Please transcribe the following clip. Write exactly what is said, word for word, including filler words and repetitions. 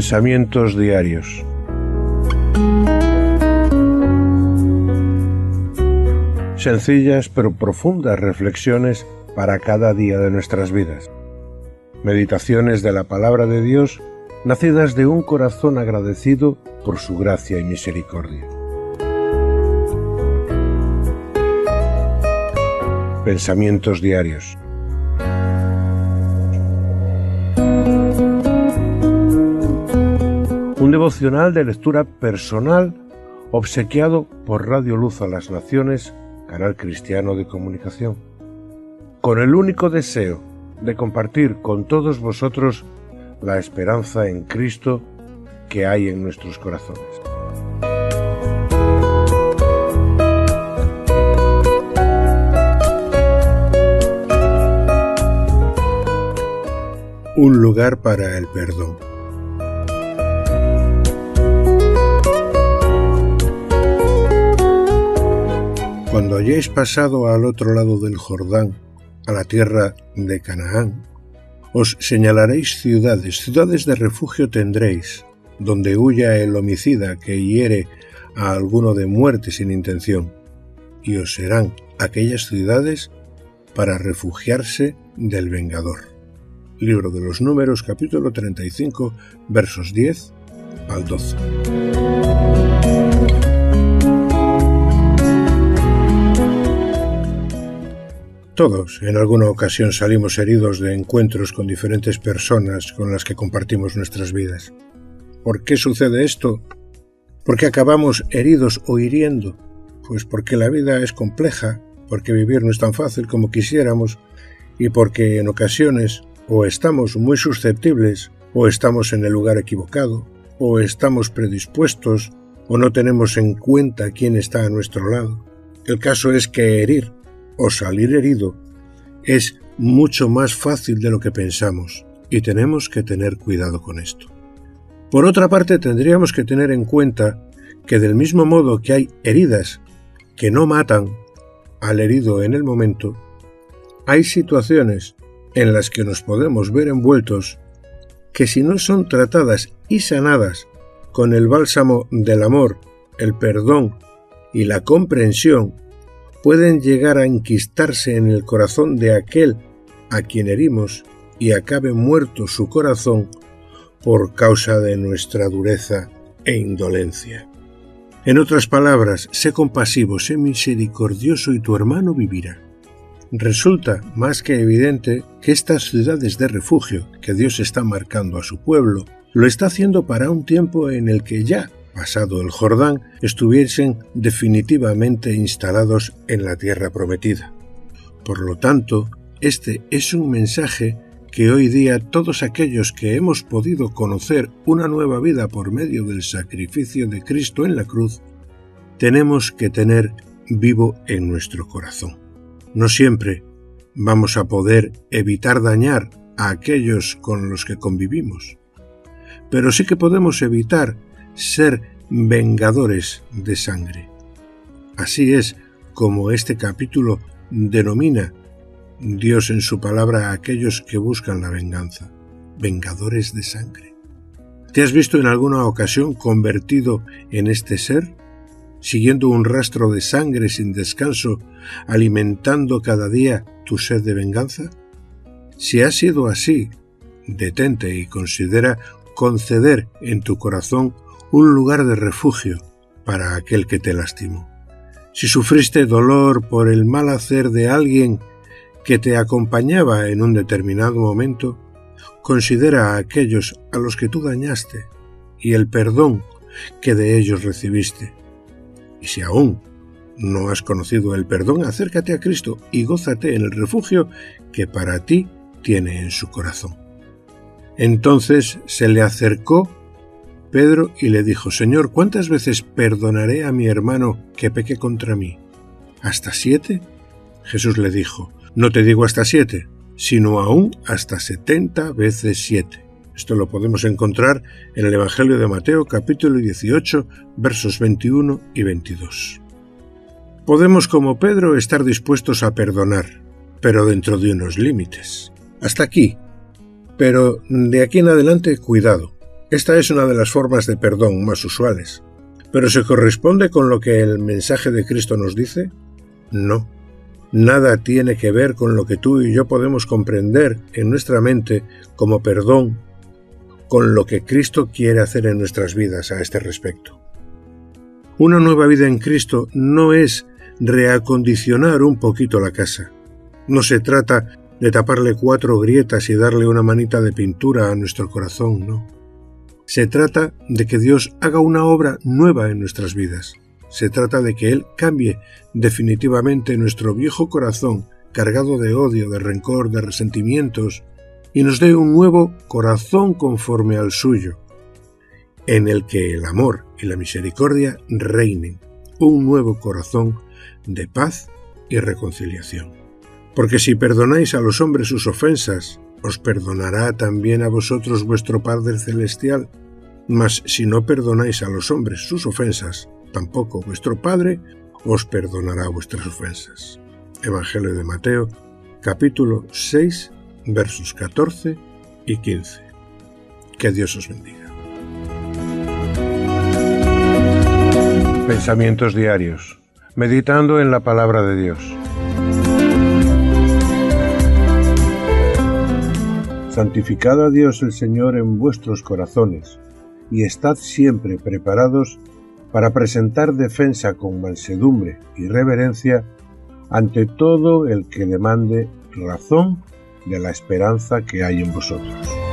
Pensamientos diarios. Sencillas pero profundas reflexiones para cada día de nuestras vidas. Meditaciones de la palabra de Dios, nacidas de un corazón agradecido por su gracia y misericordia. Pensamientos diarios. Un devocional de lectura personal obsequiado por Radio Luz a las Naciones, canal cristiano de comunicación, con el único deseo de compartir con todos vosotros la esperanza en Cristo que hay en nuestros corazones. Un lugar para el perdón. Cuando hayáis pasado al otro lado del Jordán, a la tierra de Canaán, os señalaréis ciudades, ciudades de refugio tendréis, donde huya el homicida que hiere a alguno de muerte sin intención, y os serán aquellas ciudades para refugiarse del vengador. Libro de los Números, capítulo treinta y cinco, versos diez al doce. Todos, en alguna ocasión, salimos heridos de encuentros con diferentes personas con las que compartimos nuestras vidas. ¿Por qué sucede esto? ¿Por qué acabamos heridos o hiriendo? Pues porque la vida es compleja, porque vivir no es tan fácil como quisiéramos y porque en ocasiones o estamos muy susceptibles, o estamos en el lugar equivocado, o estamos predispuestos, o no tenemos en cuenta quién está a nuestro lado. El caso es que herir o salir herido es mucho más fácil de lo que pensamos, y tenemos que tener cuidado con esto. Por otra parte, tendríamos que tener en cuenta que del mismo modo que hay heridas que no matan al herido en el momento, hay situaciones en las que nos podemos ver envueltos que si no son tratadas y sanadas con el bálsamo del amor, el perdón y la comprensión, pueden llegar a enquistarse en el corazón de aquel a quien herimos y acabe muerto su corazón por causa de nuestra dureza e indolencia. En otras palabras, sé compasivo, sé misericordioso y tu hermano vivirá. Resulta más que evidente que estas ciudades de refugio que Dios está marcando a su pueblo, lo está haciendo para un tiempo en el que ya, pasado el Jordán, estuviesen definitivamente instalados en la tierra prometida. Por lo tanto, este es un mensaje que hoy día todos aquellos que hemos podido conocer una nueva vida por medio del sacrificio de Cristo en la cruz, tenemos que tener vivo en nuestro corazón. No siempre vamos a poder evitar dañar a aquellos con los que convivimos, pero sí que podemos evitar ser vengadores de sangre. Así es como este capítulo denomina Dios en su palabra a aquellos que buscan la venganza, vengadores de sangre. ¿Te has visto en alguna ocasión convertido en este ser? Siguiendo un rastro de sangre sin descanso, alimentando cada día tu sed de venganza? Si ha sido así, detente y considera conceder en tu corazón un lugar de refugio para aquel que te lastimó. Si sufriste dolor por el mal hacer de alguien que te acompañaba en un determinado momento, considera a aquellos a los que tú dañaste y el perdón que de ellos recibiste. Y si aún no has conocido el perdón, acércate a Cristo y gózate en el refugio que para ti tiene en su corazón. Entonces se le acercó Pedro y le dijo: Señor, ¿cuántas veces perdonaré a mi hermano que peque contra mí? ¿Hasta siete? Jesús le dijo: No te digo hasta siete, sino aún hasta setenta veces siete. Esto lo podemos encontrar en el Evangelio de Mateo, capítulo dieciocho, versos veintiuno y veintidós. Podemos, como Pedro, estar dispuestos a perdonar, pero dentro de unos límites. Hasta aquí. Pero de aquí en adelante, cuidado, Esta es una de las formas de perdón más usuales. ¿Pero se corresponde con lo que el mensaje de Cristo nos dice? No. Nada tiene que ver con lo que tú y yo podemos comprender en nuestra mente como perdón, con lo que Cristo quiere hacer en nuestras vidas a este respecto. Una nueva vida en Cristo no es reacondicionar un poquito la casa. No se trata de taparle cuatro grietas y darle una manita de pintura a nuestro corazón, no. Se trata de que Dios haga una obra nueva en nuestras vidas. Se trata de que Él cambie definitivamente nuestro viejo corazón cargado de odio, de rencor, de resentimientos, y nos dé un nuevo corazón conforme al suyo, en el que el amor y la misericordia reinen, un nuevo corazón de paz y reconciliación. Porque si perdonáis a los hombres sus ofensas, os perdonará también a vosotros vuestro Padre Celestial. Mas si no perdonáis a los hombres sus ofensas, tampoco vuestro Padre os perdonará vuestras ofensas. Evangelio de Mateo, capítulo seis, versos catorce y quince. Que Dios os bendiga. Pensamientos diarios. Meditando en la palabra de Dios. Santificad a Dios el Señor en vuestros corazones, y estad siempre preparados para presentar defensa con mansedumbre y reverencia ante todo el que demande razón de la esperanza que hay en vosotros.